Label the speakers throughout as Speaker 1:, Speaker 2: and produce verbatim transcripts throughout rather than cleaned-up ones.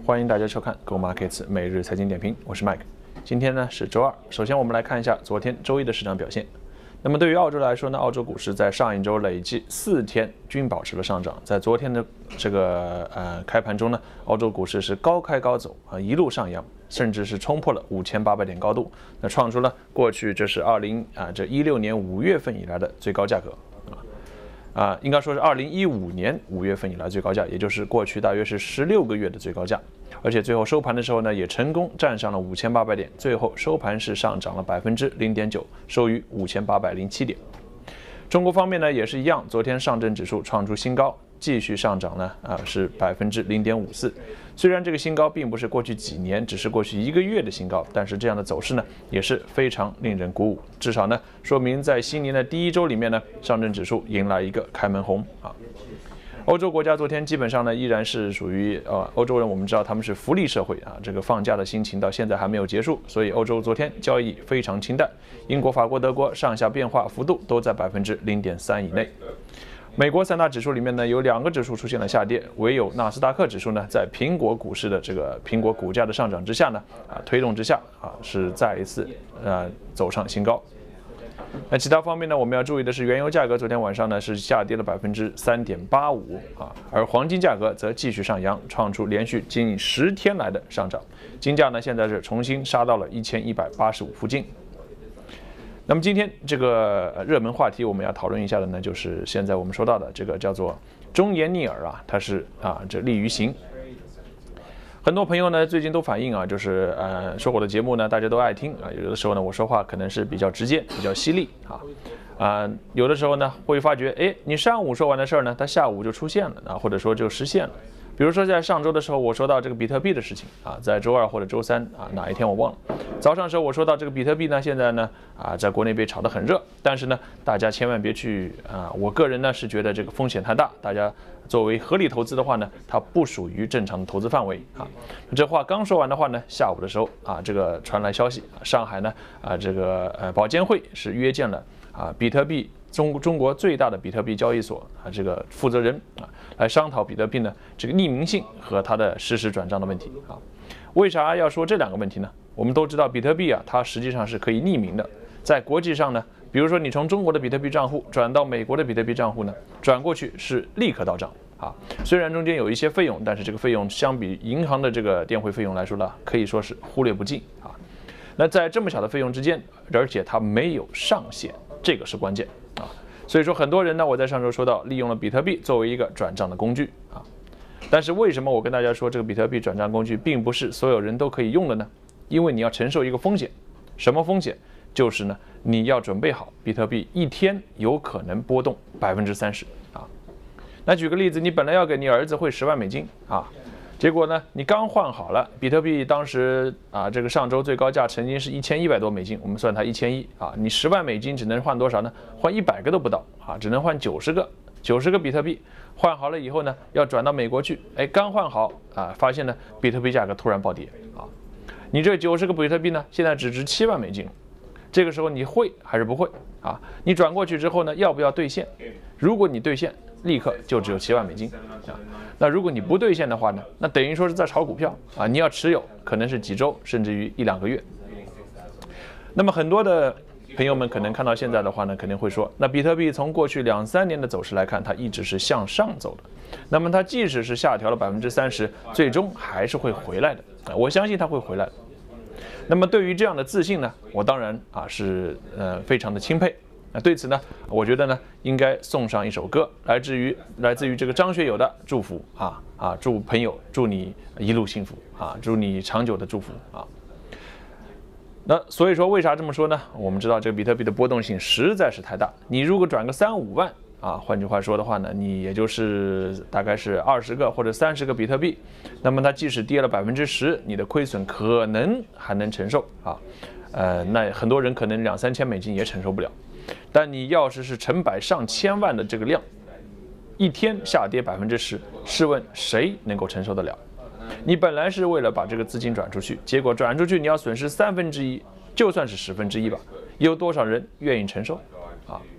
Speaker 1: 欢迎大家收看 Go Markets 每日财经点评，我是 Mike。今天呢是周二，首先我们来看一下昨天周一的市场表现。那么对于澳洲来说呢，澳洲股市在上一周累计四天均保持了上涨，在昨天的这个呃开盘中呢，澳洲股市是高开高走啊，一路上扬，甚至是冲破了五千八百点高度，那创出了过去这是二零啊这一六年五月份以来的最高价格。啊，应该说是二零一五年五月份以来最高价，也就是过去大约是十六个月的最高价，而且最后收盘的时候呢，也成功站上了五千八百点，最后收盘是上涨了百分之零点九，收于五千八百零七点。中国方面呢也是一样，昨天上证指数创出新高，继续上涨呢啊是百分之零点五四。虽然这个新高并不是过去几年，只是过去一个月的新高，但是这样的走势呢也是非常令人鼓舞。至少呢说明在新年的第一周里面呢，上证指数迎来一个开门红啊。欧洲国家昨天基本上呢依然是属于呃欧洲人，我们知道他们是福利社会啊，这个放假的心情到现在还没有结束，所以欧洲昨天交易非常清淡。英国、法国、德国上下变化幅度都在百分之零点三以内。美国三大指数里面呢，有两个指数出现了下跌，唯有纳斯达克指数呢，在苹果股市的这个苹果股价的上涨之下呢，啊推动之下啊是再一次呃走上新高。那其他方面呢，我们要注意的是，原油价格昨天晚上呢是下跌了百分之三点八五啊，而黄金价格则继续上扬，创出连续近十天来的上涨，金价呢现在是重新杀到了一千一百八十五附近。那么今天这个热门话题我们要讨论一下的呢，就是现在我们说到的这个叫做忠言逆耳啊，它是啊这利于行。很多朋友呢最近都反映啊，就是呃说我的节目呢大家都爱听啊，有的时候呢我说话可能是比较直接、比较犀利啊，啊、呃、有的时候呢会发觉，哎，你上午说完的事儿呢，它下午就出现了啊，或者说就实现了。比如说在上周的时候，我说到这个比特币的事情啊，在周二或者周三啊哪一天我忘了。早上的时候我说到这个比特币呢，现在呢啊在国内被炒得很热，但是呢大家千万别去啊，我个人呢是觉得这个风险太大，大家作为合理投资的话呢，它不属于正常的投资范围啊。这话刚说完的话呢，下午的时候啊这个传来消息，上海呢啊这个呃保监会是约见了啊比特币。中中国最大的比特币交易所啊，这个负责人啊，来商讨比特币呢这个匿名性和它的实时转账的问题啊。为啥要说这两个问题呢？我们都知道比特币啊，它实际上是可以匿名的，在国际上呢，比如说你从中国的比特币账户转到美国的比特币账户呢，转过去是立刻到账啊。虽然中间有一些费用，但是这个费用相比银行的这个电汇费用来说呢，可以说是忽略不计啊。那在这么小的费用之间，而且它没有上限，这个是关键。啊，所以说很多人呢，我在上周说到，利用了比特币作为一个转账的工具啊。但是为什么我跟大家说这个比特币转账工具并不是所有人都可以用的呢？因为你要承受一个风险，什么风险？就是呢，你要准备好比特币一天有可能波动百分之三十啊。那举个例子，你本来要给你儿子汇十万美金啊。结果呢，你刚换好了，比特币当时啊，这个上周最高价曾经是一千一百多美金，我们算它一千一啊，你十万美金只能换多少呢？换一百个都不到啊，只能换九十个，九十个比特币。换好了以后呢，要转到美国去，哎，刚换好啊，发现呢，比特币价格突然暴跌啊，你这九十个比特币呢，现在只值七万美金，这个时候你会还是不会啊？你转过去之后呢，要不要兑现？如果你兑现，立刻就只有七万美金啊。那如果你不兑现的话呢，那等于说是在炒股票啊，你要持有可能是几周甚至于一两个月。那么很多的朋友们可能看到现在的话呢，肯定会说，那比特币从过去两三年的走势来看，它一直是向上走的，那么它即使是下调了百分之三十，最终还是会回来的啊，我相信它会回来的。那么对于这样的自信呢，我当然啊是呃非常的钦佩。那对此呢，我觉得呢，应该送上一首歌，来自于来自于这个张学友的祝福啊啊，祝朋友，祝你一路幸福啊，祝你长久的祝福啊。那所以说，为啥这么说呢？我们知道这个比特币的波动性实在是太大，你如果转个三五万啊，换句话说的话呢，你也就是大概是二十个或者三十个比特币，那么它即使跌了百分之十，你的亏损可能还能承受啊，呃，那很多人可能两三千美金也承受不了。但你要是是成百上千万的这个量，一天下跌百分之十，试问谁能够承受得了？你本来是为了把这个资金转出去，结果转出去你要损失三分之一，就算是十分之一吧，有多少人愿意承受啊？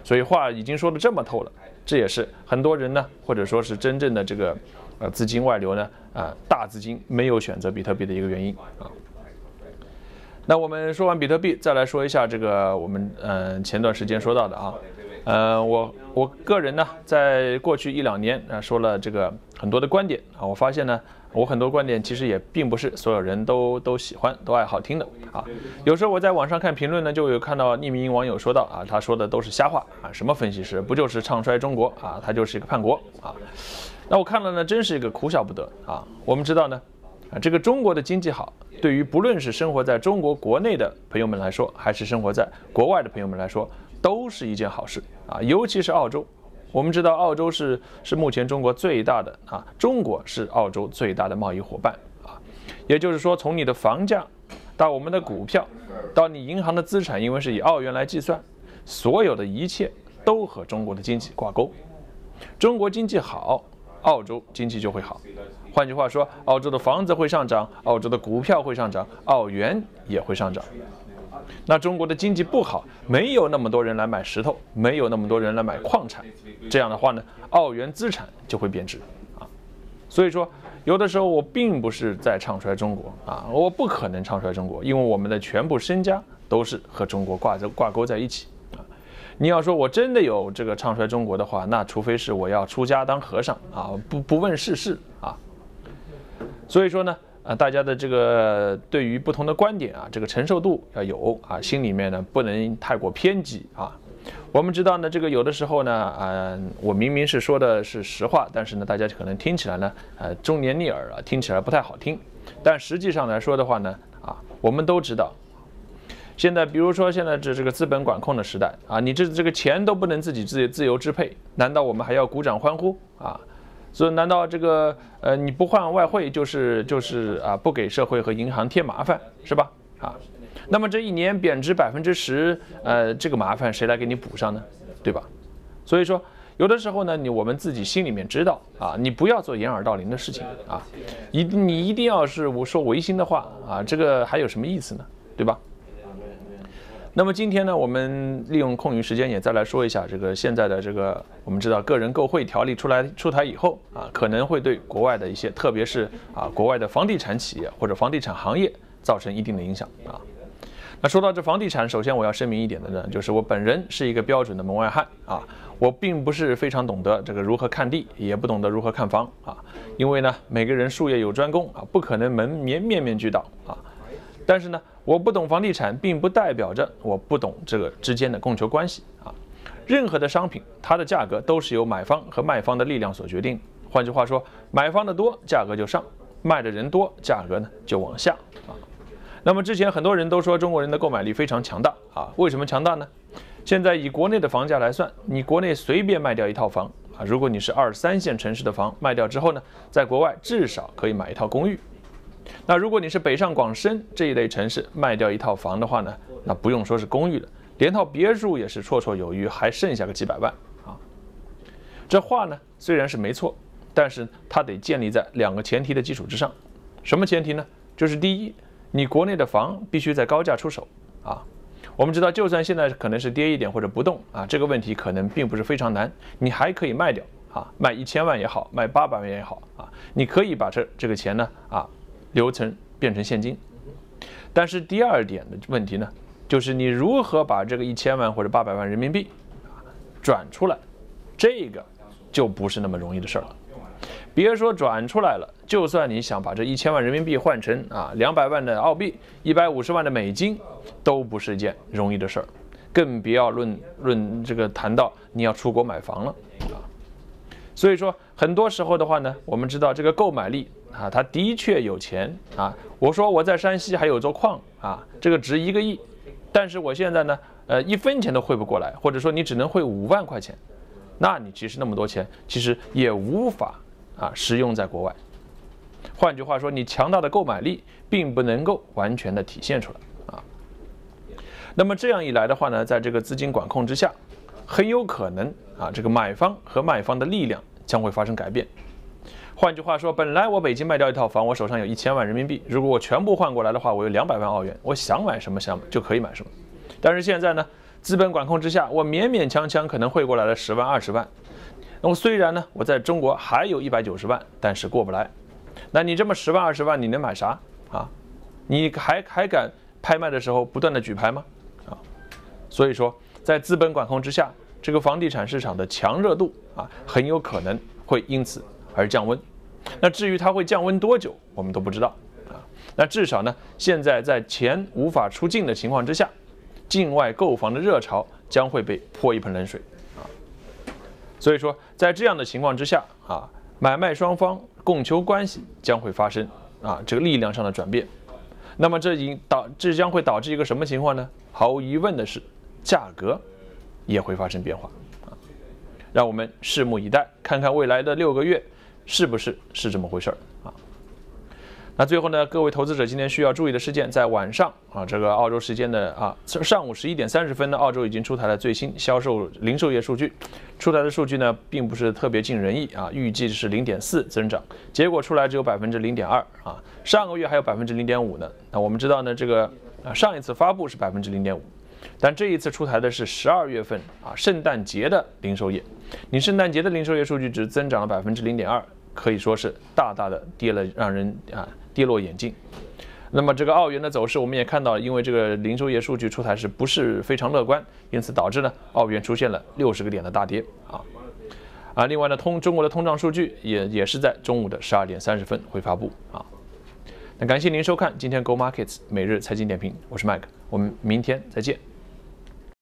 Speaker 1: 所以话已经说得这么透了，这也是很多人呢，或者说是真正的这个呃资金外流呢，啊、呃、大资金没有选择比特币的一个原因啊。那我们说完比特币，再来说一下这个我们嗯、呃、前段时间说到的啊，呃我我个人呢，在过去一两年啊、呃、说了这个很多的观点啊，我发现呢，我很多观点其实也并不是所有人都都喜欢都爱好听的啊。有时候我在网上看评论呢，就有看到匿名网友说到啊，他说的都是瞎话啊，什么分析师不就是唱衰中国啊，他就是一个叛国啊。那我看了呢，真是一个哭笑不得啊。我们知道呢。啊，这个中国的经济好，对于不论是生活在中国国内的朋友们来说，还是生活在国外的朋友们来说，都是一件好事啊。尤其是澳洲，我们知道澳洲是是目前中国最大的啊，中国是澳洲最大的贸易伙伴啊。也就是说，从你的房价到我们的股票，到你银行的资产，因为是以澳元来计算，所有的一切都和中国的经济挂钩。中国经济好，澳洲经济就会好。换句话说，澳洲的房子会上涨，澳洲的股票会上涨，澳元也会上涨。那中国的经济不好，没有那么多人来买石头，没有那么多人来买矿产，这样的话呢，澳元资产就会贬值啊。所以说，有的时候我并不是在唱衰中国啊，我不可能唱衰中国，因为我们的全部身家都是和中国挂着挂钩在一起啊。你要说我真的有这个唱衰中国的话，那除非是我要出家当和尚啊，不不问世事啊。所以说呢，啊，大家的这个对于不同的观点啊，这个承受度要有啊，心里面呢不能太过偏激啊。我们知道呢，这个有的时候呢，啊，我明明是说的是实话，但是呢，大家可能听起来呢，呃，忠言逆耳啊，听起来不太好听。但实际上来说的话呢，啊，我们都知道，现在比如说现在这这个资本管控的时代啊，你这这个钱都不能自己自自由支配，难道我们还要鼓掌欢呼啊？所以，难道这个呃你不换外汇就是就是啊不给社会和银行添麻烦是吧？啊，那么这一年贬值百分之十，呃这个麻烦谁来给你补上呢？对吧？所以说有的时候呢，你我们自己心里面知道啊，你不要做掩耳盗铃的事情啊，一你一定要是我说违心的话啊，这个还有什么意思呢？对吧？那么今天呢，我们利用空余时间也再来说一下这个现在的这个，我们知道个人购汇条例出来出台以后啊，可能会对国外的一些，特别是啊国外的房地产企业或者房地产行业造成一定的影响啊。那说到这房地产，首先我要声明一点的呢，就是我本人是一个标准的门外汉啊，我并不是非常懂得这个如何看地，也不懂得如何看房啊，因为呢每个人术业有专攻啊，不可能门面面面俱到啊。但是呢，我不懂房地产，并不代表着我不懂这个之间的供求关系啊。任何的商品，它的价格都是由买方和卖方的力量所决定。换句话说，买方的多，价格就上；卖的人多，价格呢就往下啊。那么之前很多人都说中国人的购买力非常强大啊，为什么强大呢？现在以国内的房价来算，你国内随便卖掉一套房啊，如果你是二三线城市的房卖掉之后呢，在国外至少可以买一套公寓。那如果你是北上广深这一类城市卖掉一套房的话呢，那不用说是公寓了，连套别墅也是绰绰有余，还剩下个几百万啊。这话呢虽然是没错，但是它得建立在两个前提的基础之上。什么前提呢？就是第一，你国内的房必须在高价出手啊。我们知道，就算现在可能是跌一点或者不动啊，这个问题可能并不是非常难，你还可以卖掉啊，卖一千万也好，卖八百万也好啊，你可以把这这个钱呢啊。流程变成现金，但是第二点的问题呢，就是你如何把这个一千万或者八百万人民币转出来，这个就不是那么容易的事儿了。别说转出来了，就算你想把这一千万人民币换成啊两百万的澳币、一百五十万的美金，都不是一件容易的事儿，更别要论论这个谈到你要出国买房了啊。所以说，很多时候的话呢，我们知道这个购买力啊，他的确有钱啊。我说我在山西还有座矿啊，这个值一个亿，但是我现在呢，呃，一分钱都汇不过来，或者说你只能汇五万块钱，那你其实那么多钱，其实也无法啊使用在国外。换句话说，你强大的购买力并不能够完全的体现出来啊。那么这样一来的话呢，在这个资金管控之下，很有可能啊，这个买方和卖方的力量将会发生改变。换句话说，本来我北京卖掉一套房，我手上有一千万人民币，如果我全部换过来的话，我有两百万澳元，我想买什么想就可以买什么。但是现在呢， 资本管控之下，我勉勉强强可能汇过来了十万、二十万。那么虽然呢，我在中国还有一百九十万，但是过不来。那你这么十万、二十万，你能买啥啊？你还还敢拍卖的时候不断的举牌吗？啊，所以说，在资本管控之下，这个房地产市场的强热度啊，很有可能会因此而降温。那至于它会降温多久，我们都不知道啊。那至少呢，现在在钱无法出境的情况之下，境外购房的热潮将会被泼一盆冷水啊。所以说，在这样的情况之下啊，买卖双方供求关系将会发生啊这个力量上的转变。那么这引导这将会导致一个什么情况呢？毫无疑问的是，价格也会发生变化啊。让我们拭目以待，看看未来的六个月是不是是这么回事儿啊。那最后呢，各位投资者今天需要注意的事件，在晚上啊，这个澳洲时间的啊上午十一点三十分呢，澳洲已经出台了最新销售零售业数据，出台的数据呢并不是特别尽人意啊，预计是零点四增长，结果出来只有百分之零点二啊，上个月还有百分之零点五呢。那我们知道呢，这个啊上一次发布是百分之零点五，但这一次出台的是十二月份啊圣诞节的零售业，你圣诞节的零售业数据只增长了百分之零点二，可以说是大大的跌了，让人啊。跌落眼镜。那么这个澳元的走势，我们也看到，因为这个零售业数据出台是不是非常乐观，因此导致呢澳元出现了六十个点的大跌啊啊！另外呢，通中国的通胀数据也也是在中午的十二点三十分会发布啊。那感谢您收看今天 Go Markets 每日财经点评，我是 Mike， 我们明天再见。